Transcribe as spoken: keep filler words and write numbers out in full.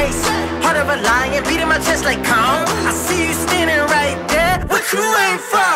face, heart of a lion beating my chest like calm. I see you standing right there, what you ain't from.